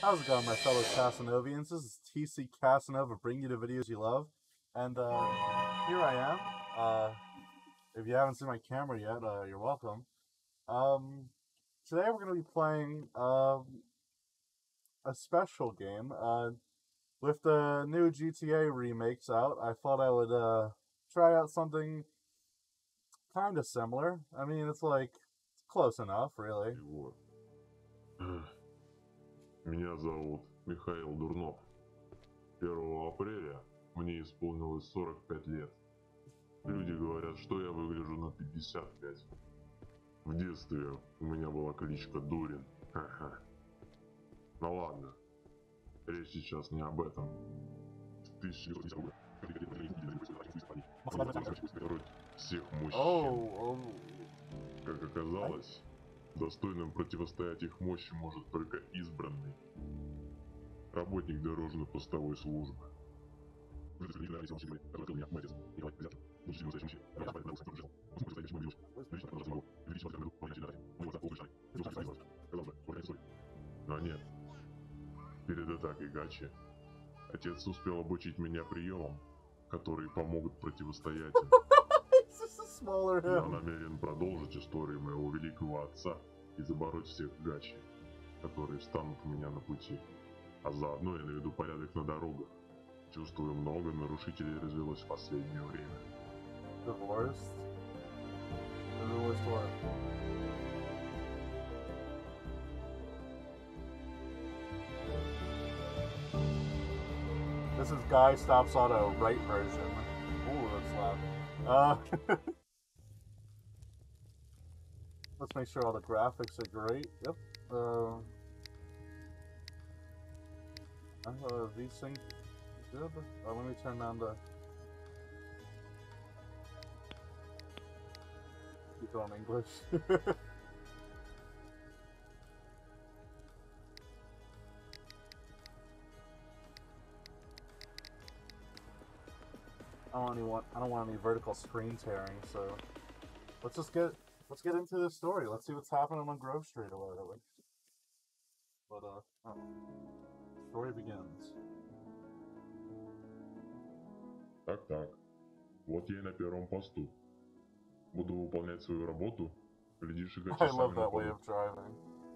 How's it going, my fellow Casanovians? This is TC Casanova, bringing you the videos you love. And here I am. If you haven't seen my camera yet, you're welcome. Today we're going to be playing a special game. With the new GTA remakes out, I thought I would try out something kind of similar. I mean, it's close enough, really. Вот. Меня зовут Михаил Дурнов. 1 апреля мне исполнилось 45 лет. Люди говорят, что я выгляжу на 55. В детстве у меня была кличка Дурин. Ха-ха. Ну ладно, речь сейчас не об этом. В 1950 году всех мужчин. Как оказалось, достойным противостоять их мощи может только избранный работник дорожно-постовой службы. Но нет, перед атакой гачи отец успел обучить меня приемам, которые помогут противостоять им. Я намерен продолжить историю моего великого отца и забороть всех гачи, которые встанут у меня на пути. А заодно я наведу порядок на дорогах. Чувствую, много нарушителей развелось в последнее время. Divorced? Divorced what? This is GAI Stops Auto, right version. Ooh, that's loud. Let's make sure all the graphics are great. Yep. These things good. Let me turn on the. Keep on English. I don't want any vertical screen tearing. So let's get into this story. Let's see what's happening on Grove Street or whatever. But story begins. Так. Вот я и на первом посту. Буду выполнять свою работу. Глядишь, и гачи I сами love that way нападут. of driving.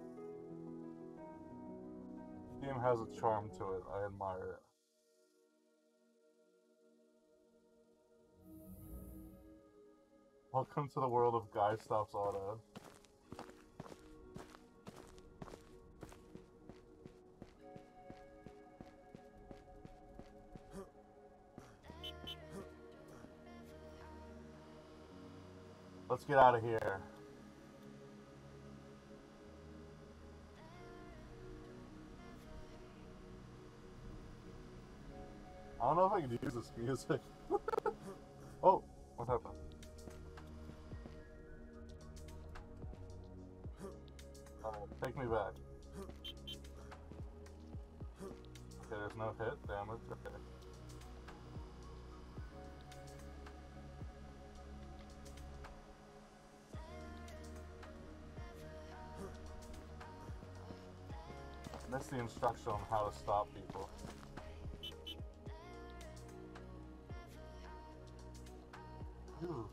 The game has a charm to it. I admire it. Welcome to the world of GAI Stops Auto. Let's get out of here. I don't know if I can use this music. Oh, what happened? Take me back. Okay, there's no hit damage. Okay. Missed the instruction on how to stop people. Ooh.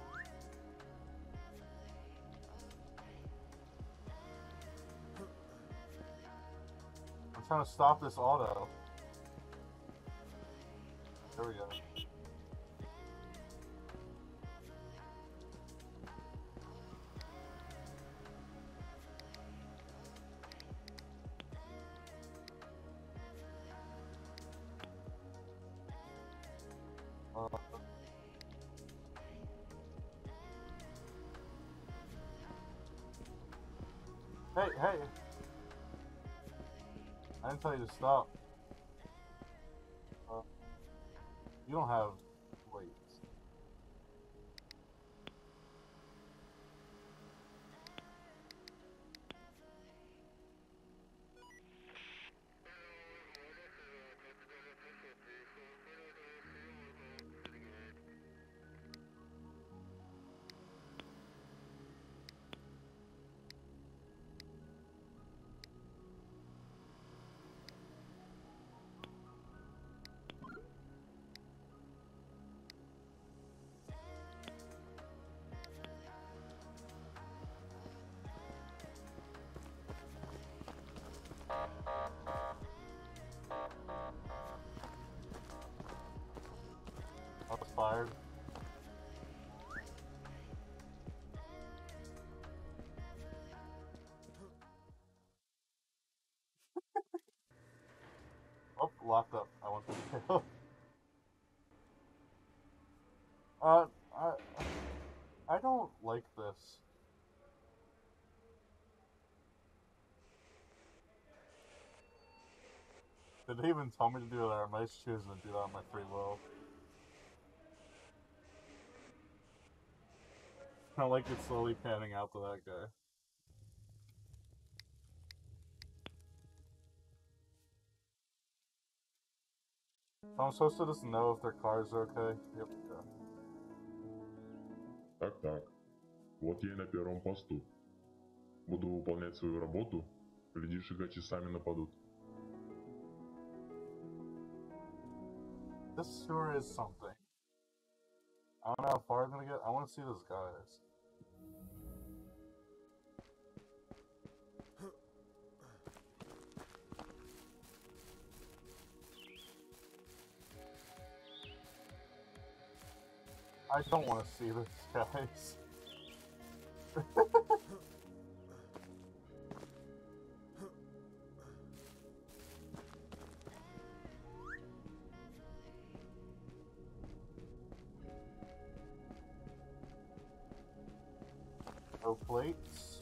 I'm trying to stop this auto. There we go. Hey! I didn't tell you to stop. You don't have weights. locked up. I want to jail. I don't like this. Did they even tell me to do that? Or am I just choosing to do that on my free will? I like it slowly panning out to that guy. So I'm supposed to just know if their cars are okay? Yep, yeah. Так. Вот я и на первом посту. Буду выполнять свою работу. Глядишь, и гачи сами нападут. This sure is something. I don't know how far I'm gonna get. I want to see those guys. I don't want to see those guys. No plates.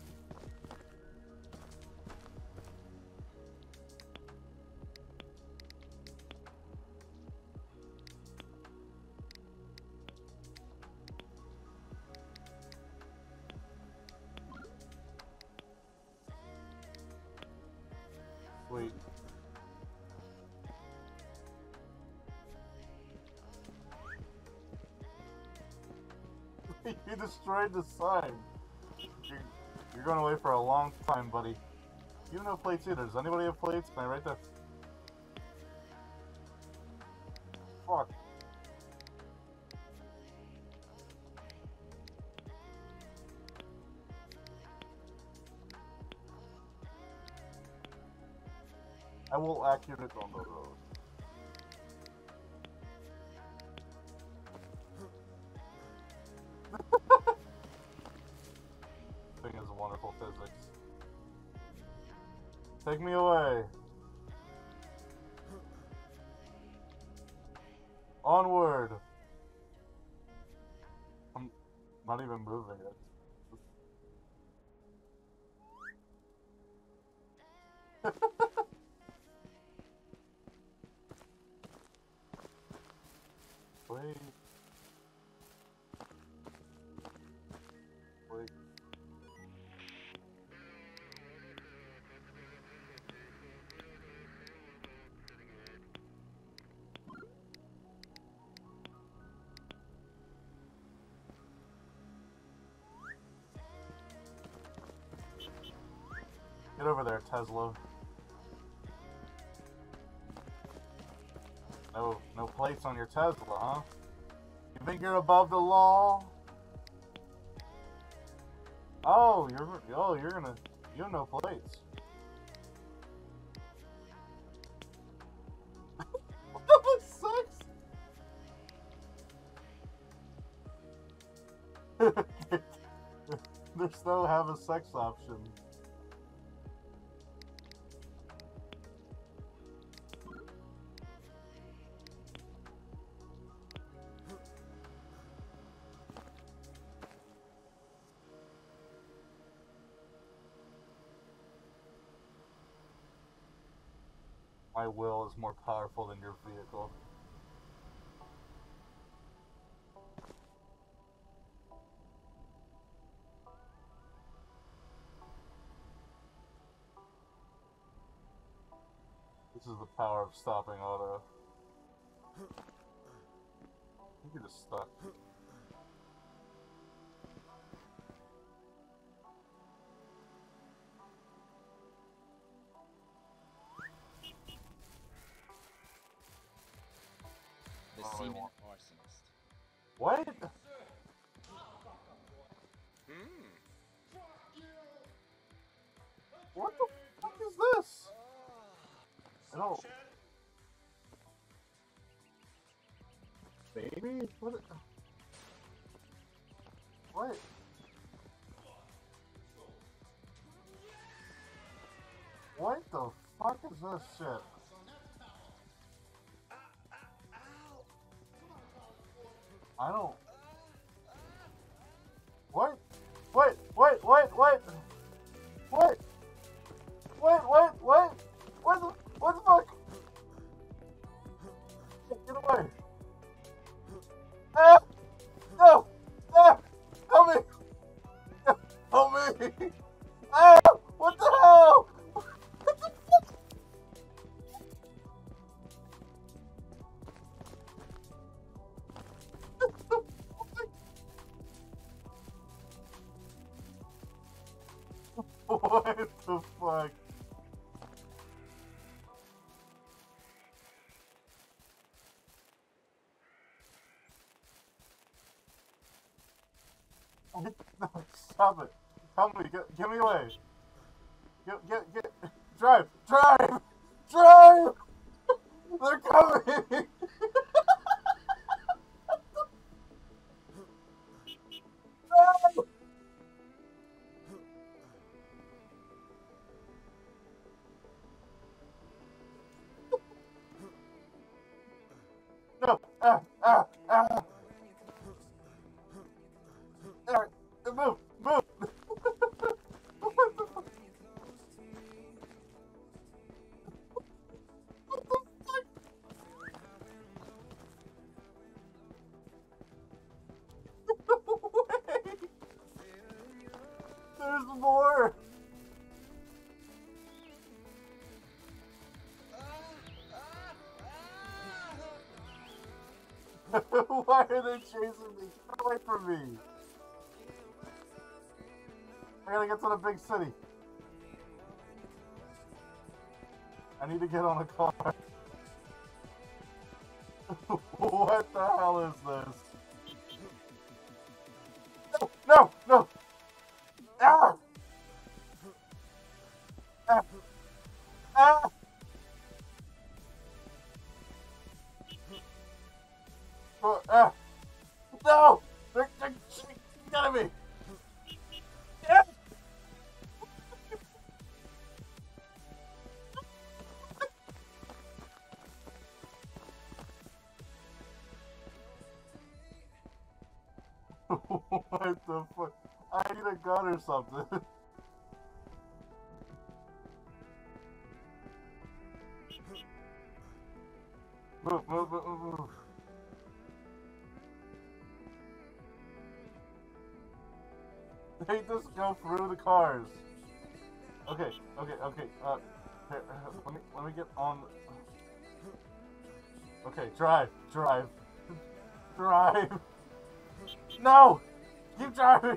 Wait. You destroyed the sign. You're going away for a long time, buddy. You have no plates either. Does anybody have plates? Can I write that? Fuck. I will accurate on the road. Thing is wonderful physics. Take me away. Onward. I'm not even moving it. Wait. Wait. Get over there, Tesla. No plates on your Tesla, huh? You think you're above the law? Oh, you're gonna, you have no plates. What the fuck, sex? There's no have a sex option. My will is more powerful than your vehicle. This is the power of stopping auto. You can just stop. The semen arsonist. What? What the fuck is this? No. Baby? What? What? What the fuck is this shit? I don't... What? What? What? What? What? What? What? What? What? What the fuck? Get away! Ah! No! Ah! Help me! Help me! Ah! What the hell? What the fuck? What the fuck? No, stop it. Help me. Get me away. Get. Drive. Drive. Drive. They're coming. Drive. No. Ah. Move. Move. What the fuck? What the fuck? No way. There's more. Why are they chasing me? Get away from me. I gotta get to the big city. I need to get on a car. What the hell is this? No! No! Ah! Ah! Ah! Ah! No! They're getting me! Yeah! What the fuck? I need a gun or something. Move. They just go through the cars. Okay. Here, let me get on. Okay, drive. Drive. No! Keep driving!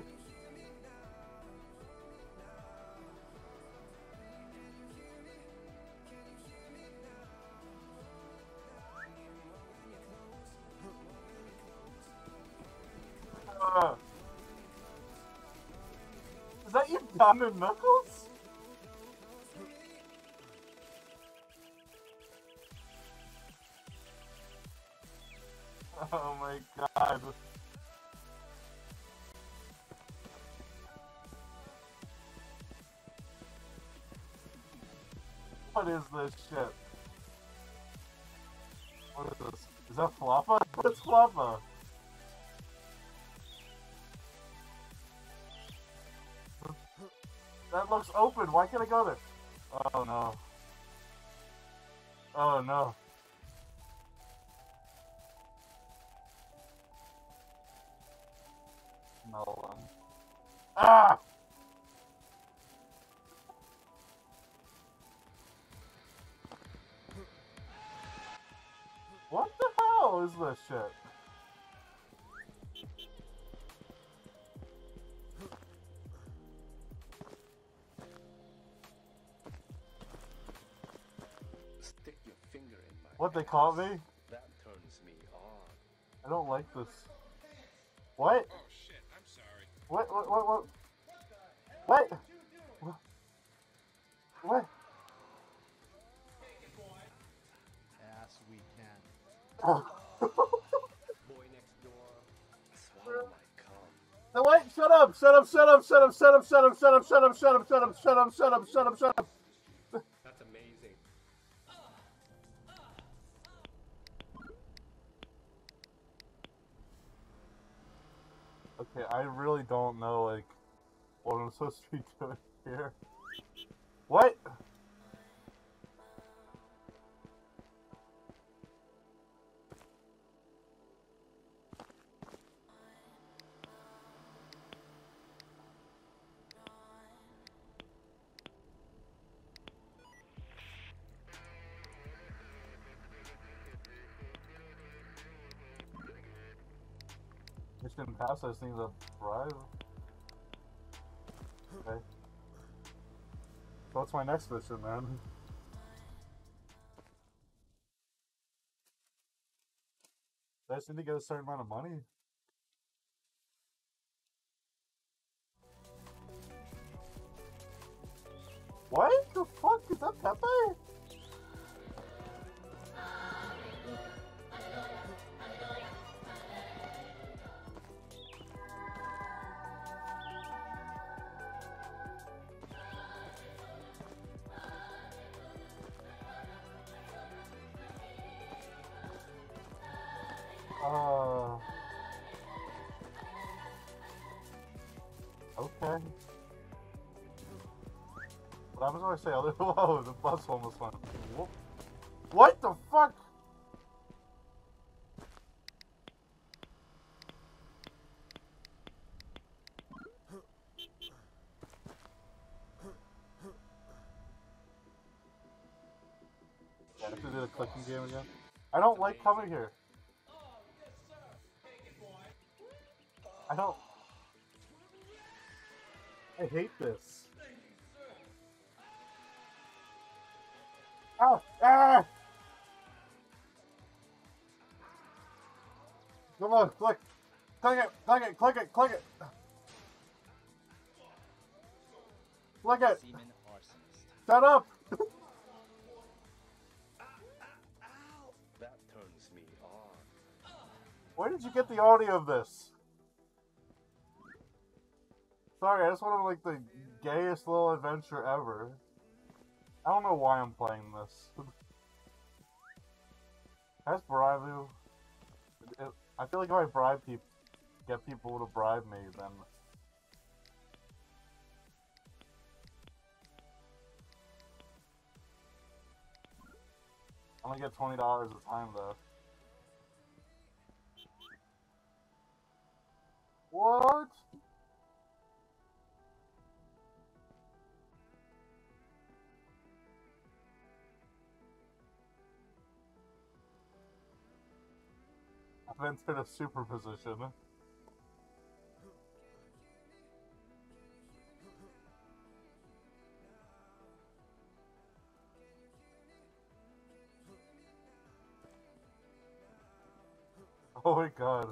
Is that you, Diamond Knuckles? Oh my god. What is this shit? What is this? Is that Floppa? What's Floppa? That looks open. Why can't I go there? Oh no. Oh no. No one. Ah! What the hell is this shit? Stick your finger in my What they call me? That turns me on. I don't like this. What? Oh shit, I'm sorry. What? What? What? Yes, we can. Oh. Boy next door. Swallow my cum. No, wait, shut up! That's amazing. Okay, I really don't know, like, what I'm supposed to be doing here. What? Mission pass, I just need to bribe. Okay. So what's my next mission, man? I just need to get a certain amount of money. What the fuck? Is that Pepe? Okay. What happens when I say other? Whoa, the bus almost went. Whoop. What the fuck? I have to do the clicking game again. I don't like coming here. I don't. I hate this. Ah! Ah! Come on, click! Click it! Click it! Click it! Click it! Click it! Seaman arsonist. Shut up! That turns me on. Where did you get the audio of this? Sorry, I just wanted like the gayest little adventure ever. I don't know why I'm playing this. Has bribe you? I feel like if I bribe people, get people to bribe me, then I only get $20 a time though. What? I've entered a superposition. Oh my god.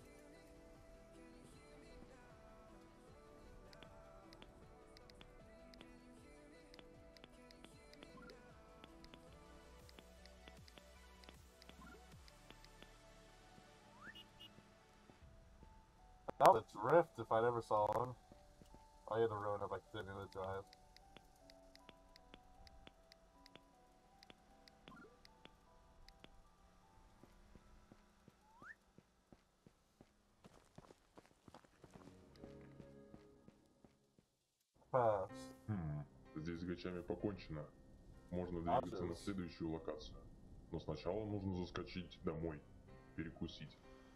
That was a drift if I ever saw one. I had to ruin it by continuing to drive. Pass. Здесь с гачами покончено. Можно двигаться на следующую локацию. Но сначала нужно заскочить домой. Перекусить.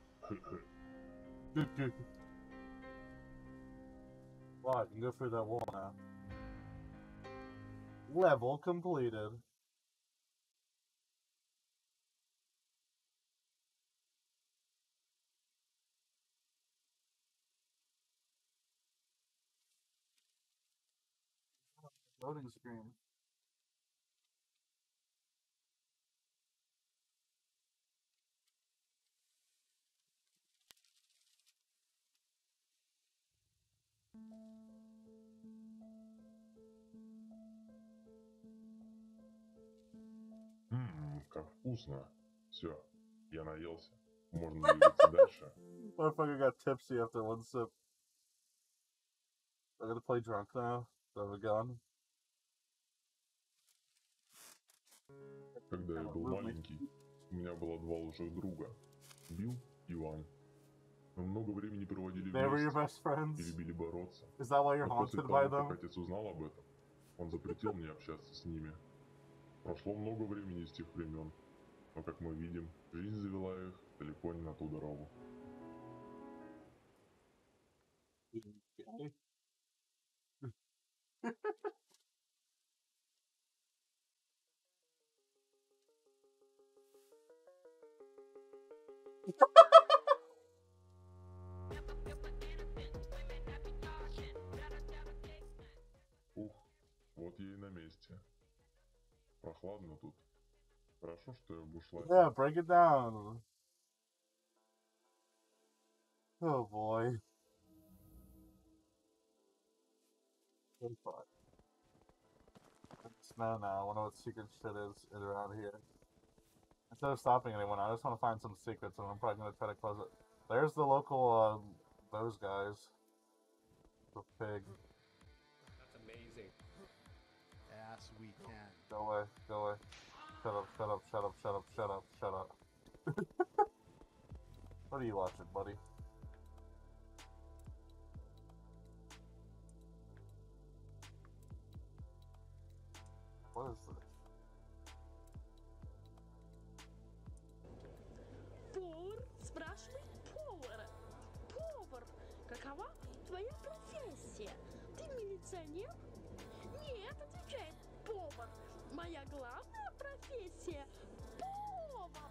Wow, I can go through that wall now. Level completed. Loading screen. Как вкусно. Все, я наелся. Можно двигаться дальше. Motherfucker got tipsy after one sip. I'm gonna play drunk now. Do I have a gun? Когда я был маленький, у меня было два лучших друга. Билл и Ван. Мы много времени проводили They were your вместе best friends? и любили бороться. Is that why you're Но после haunted by того, как them? отец узнал об этом, он запретил мне общаться с ними. Прошло много времени с тех времен, но, как мы видим, жизнь завела их далеко не на ту дорогу. Okay. Ух, вот я и на месте. Прохладно тут. Хорошо, что я в бушлате. Yeah, break it down. Oh boy. Good fuck. No, I wonder what secret shit is around here. Instead of stopping anyone, I just want to find some secrets, and I'm probably gonna try to close it. There's the local, those guys. The pig. That's amazing. Yes, we can. Go away, go away. Shut up, shut up, shut up, shut up, shut up, shut up. What are you watching, buddy? What is this? Повар спрашивает повара. Повар, какова твоя профессия? Ты милиционер? Нет, отвечает повар. Моя главная профессия – повар.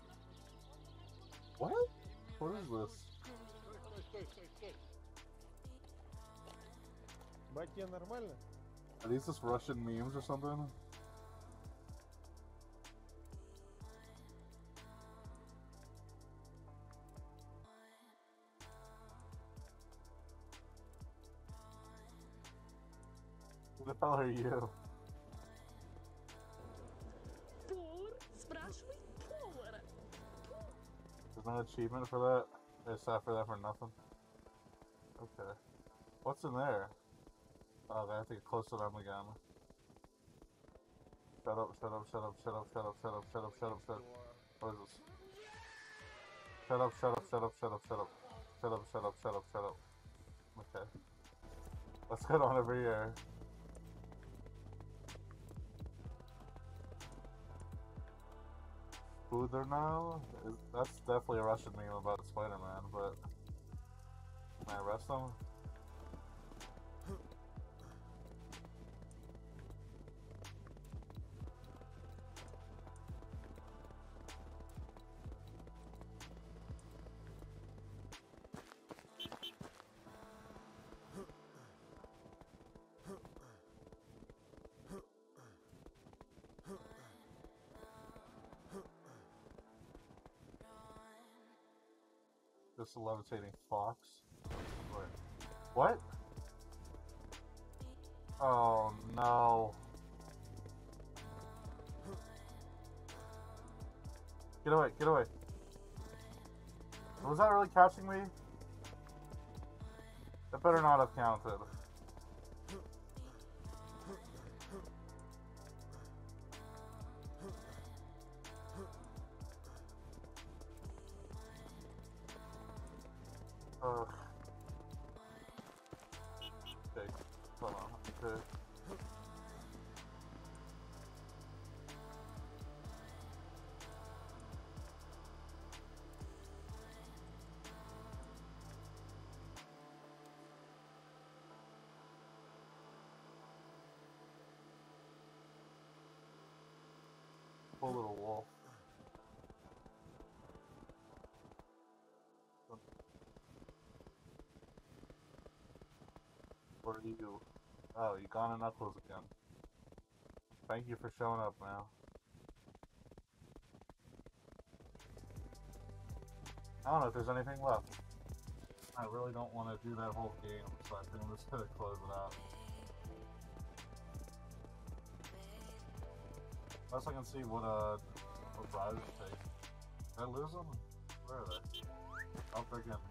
What? What is this? Стой. Батя, нормально? Are these just Russian memes or something? Who the hell are you? Повар спрашивает повара. There's no achievement for that? It's not for that for nothing? Okay. What's in there? Oh, I have to get close to them again. Shut up, shut up, shut up, shut up, shut up, shut up, shut up, shut up, shut up. What is this? Shut up, shut up, shut up, shut up, shut up. Shut up, shut up, shut up, shut up. Okay. Let's get on over here. Food there now? That's definitely a Russian meme about Spider-Man, but... Can I arrest him? Just a levitating fox. Wait. What? Oh no. Get away, get away. Was that really catching me? That better not have counted. Ugh. Okay, hold on. Okay. Poor little wolf. What are you? Oh, you gone in Knuckles again. Thank you for showing up, man. I don't know if there's anything left. I really don't want to do that whole game, so I think I'm just gonna close it out. Unless I can see what riders take. Did I lose them? Where are they? Oh, they're again.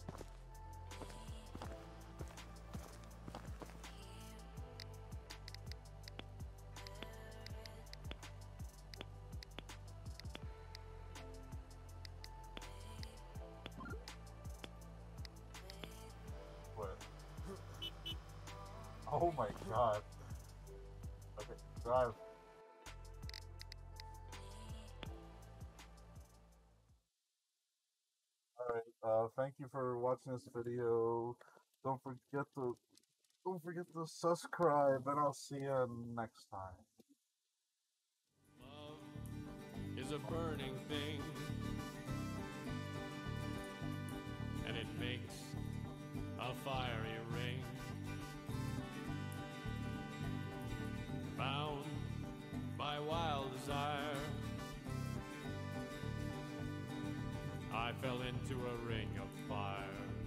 Oh my god. Okay, drive. Alright, thank you for watching this video. Don't forget to subscribe, and I'll see you next time. Love is a burning thing, and it makes a fiery ring. Bound by wild desire, I fell into a ring of fire.